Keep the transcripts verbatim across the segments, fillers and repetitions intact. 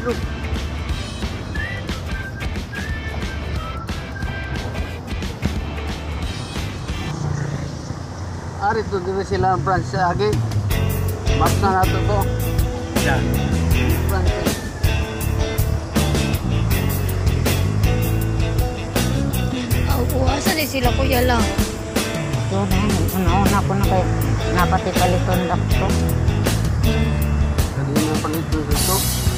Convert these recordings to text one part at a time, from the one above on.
dito. Ari to dito sila ang branch sa agi. Mas na nato to. Yeah. Branch. Asa din sila kuya lang? Ito na, una-una ko na kayo napati paliton dakto. Kali na paliton dito.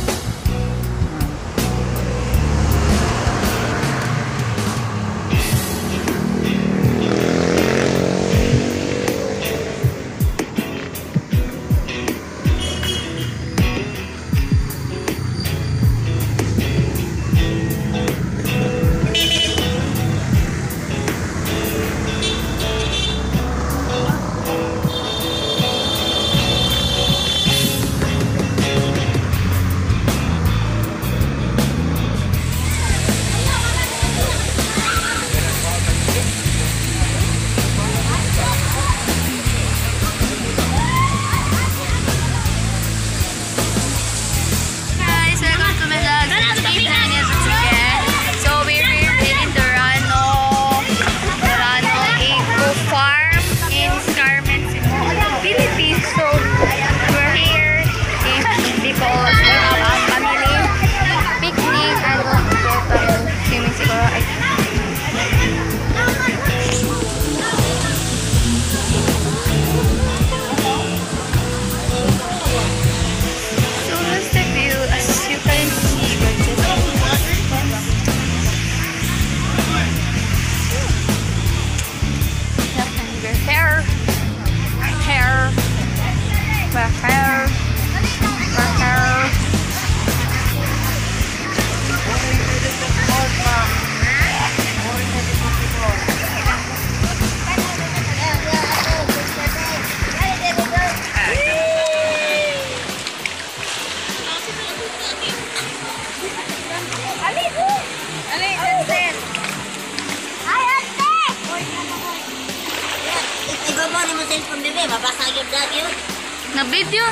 Na video?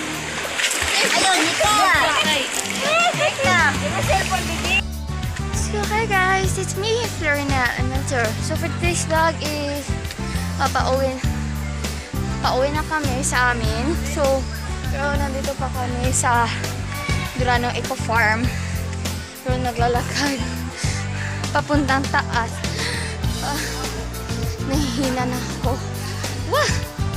Ayun, Nika! Nika! So hi guys, it's me, Florina, another. So for today's vlog is uh, pauwi, pauwi na kami sa amin. So, pero nandito pa kami sa DURANO Eco Farm. Pero naglalakad papuntang taas. Uh, nahihina na ako. Wah!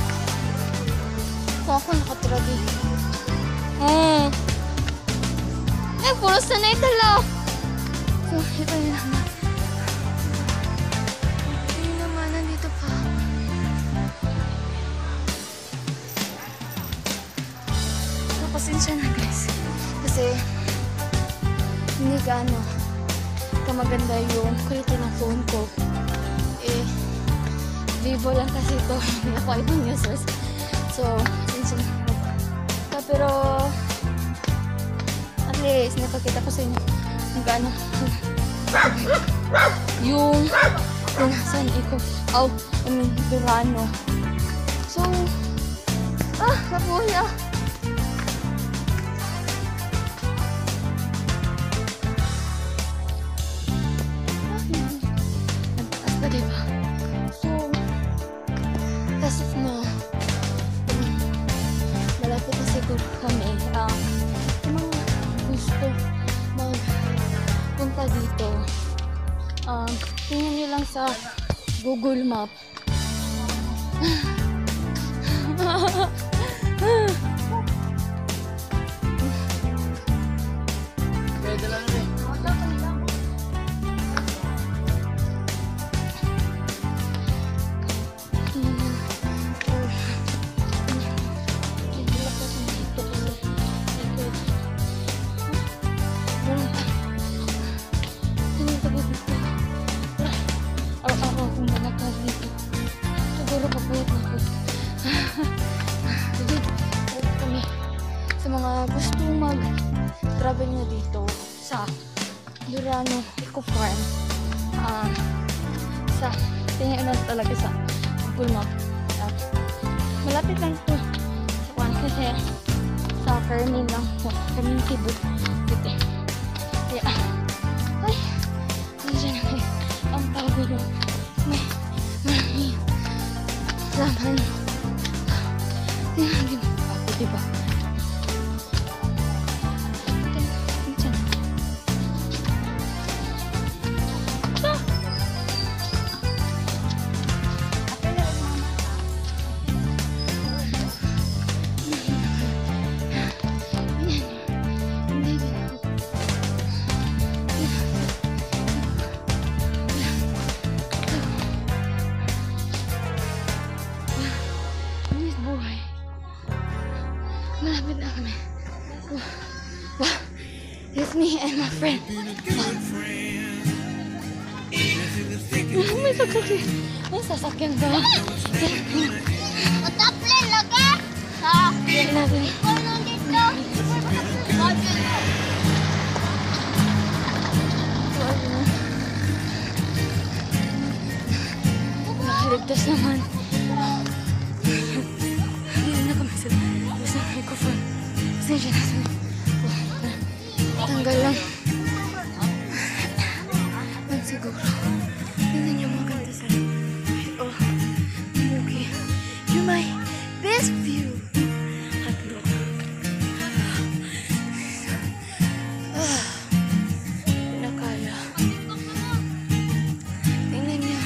Kung ako nakatira dito. Hmm. Eh, puro sanay tala. So, ito yun naman. Ayun naman, nandito pa. So, pasensya na guys. Kasi, hindi gaano kamaganda yung quality ng phone ko. Eh, Vivo lang kasi ito. Hindi ako iPhone users. So, pasensya na. Pero, at least, napakita ko sa inyo kung gaano yung kung saan iko. Oh, I mean, DURANO. So, ah, kapuhi ah. Nagtaas pa diba? So, as of now, malapit na siguro kami. Um, yung mga gusto magpunta dito, um, tingnan nyo lang sa Google Map. Pwede lang rin. Mga gusto mag-travel na dito sa DURANO Eco Farm, uh, sa tingin na talaga sa Google Map. Uh, malapit lang ito sa kwan kasi sa Carmen lang po, Carmen Cebu. Dito. Wow. It's me and my friend. Wow. May sasakyan. May sasakyan ba? Mataplan lagi! Ha? Lagi. Ikaw nung dito. Nakaligtas naman. Dito na kami sa sa eco farm. Pasensya na sa tanggal lang. Ang siguro. Tingnan niyo mga ganda sa oh, okay. You're my best view. Happy look. Ah, pinakaya. Tingnan niyo.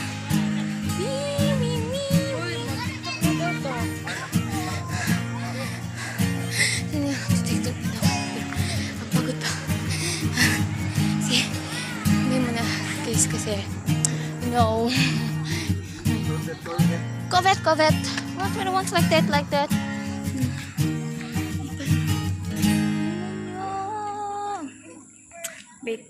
Kasi, no. Covet, covet. What when it wants like that, like that. Wait.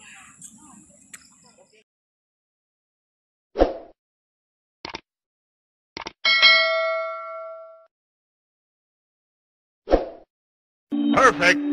Perfect.